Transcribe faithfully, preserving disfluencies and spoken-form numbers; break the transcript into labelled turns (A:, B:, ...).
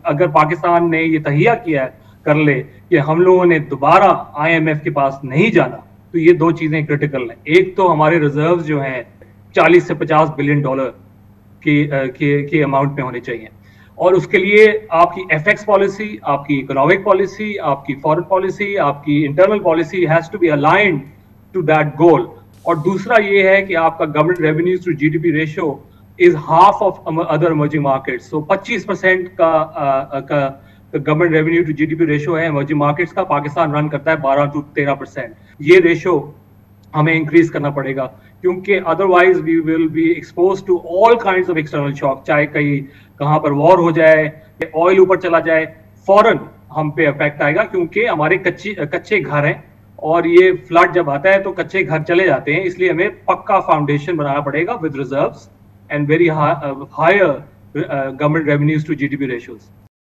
A: अगर पाकिस्तान ने ये तहिया किया कर ले कि हम लोगों ने दोबारा आईएमएफ के पास नहीं जाना, तो ये दो चीजें क्रिटिकल हैं। एक तो हमारे रिजर्व जो हैं चालीस से पचास बिलियन डॉलर की की, की अमाउंट में होने चाहिए, और उसके लिए आपकी एफएक्स पॉलिसी, आपकी इकोनॉमिक पॉलिसी, आपकी फॉरेन पॉलिसी, आपकी internal policy has to be aligned to that goal. और दूसरा ये है कि आपका government revenues to GDP ratio is half of other emerging markets. So पच्चीस परसेंट का का government revenue to GDP ratio है इमर्जिंग मार्केट्स का, पाकिस्तान रन करता है बारह टू तेरह परसेंट। ये रेशियो हमें इंक्रीज करना पड़ेगा, क्योंकि otherwise we will be expose to all kinds of external shock. चाहे कहीं कहां पर वॉर हो जाए, ऑयल ऊपर चला जाए, फौरन हम पे इफेक्ट आएगा, क्योंकि हमारे कच्चे कच्चे घर हैं और ये फ्लड जब आता है तो कच्चे घर चले जाते हैं। इसलिए हमें पक्का फाउंडेशन बनाना पड़ेगा with reserves and very higher government revenues to GDP ratios.